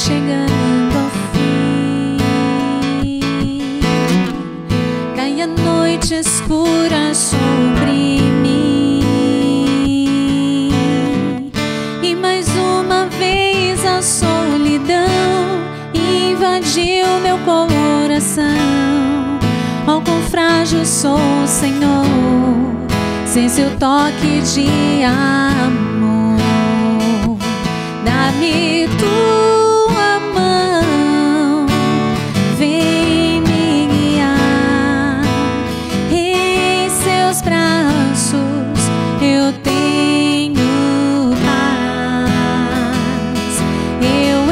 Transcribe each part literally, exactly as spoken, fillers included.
chegando ao fim. Cai a noite escura sobre mim, e mais uma vez a solidão invadiu meu coração. Oh, quão frágil sou, Senhor, sem seu toque de amor. Dá-me tua mão, vem me guiar. Em seus braços eu tenho paz. Eu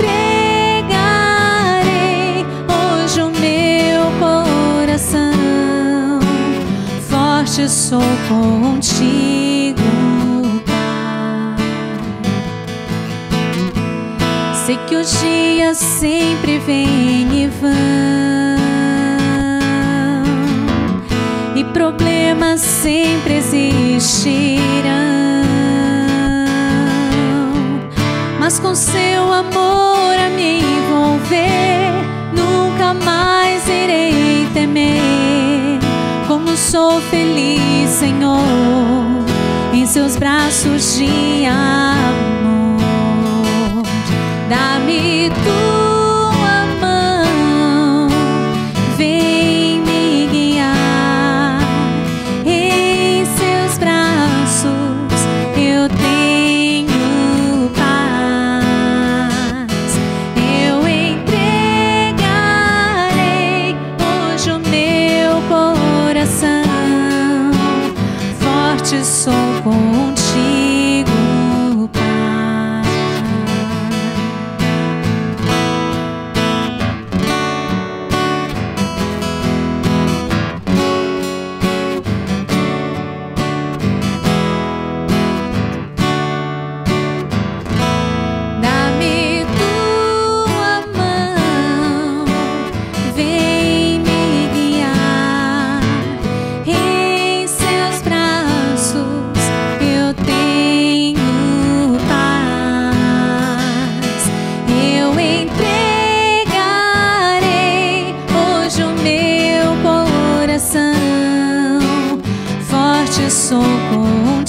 entregarei hoje o meu coração. Forte sou contigo, sei que os dias sempre vêm e vão, e problemas sempre existirão, mas com seu amor a me envolver, nunca mais irei temer. Como sou feliz, Senhor, em seus braços de amor. Dá-me tua mão, vem me guiar. Em seus braços eu tenho paz. Eu entregarei hoje o meu coração. Forte sou contigo, sou contigo.